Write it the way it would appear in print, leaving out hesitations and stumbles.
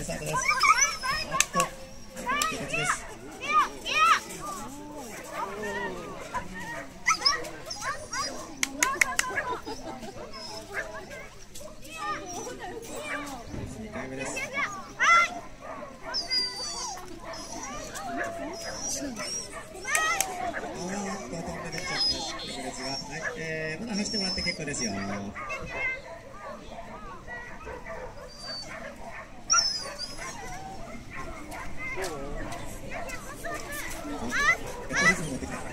スタートです。あっと、形です。2回目です。飛んで出ちゃった確率が、はい、まだ走ってもらって結構ですよ。リズムが出てる。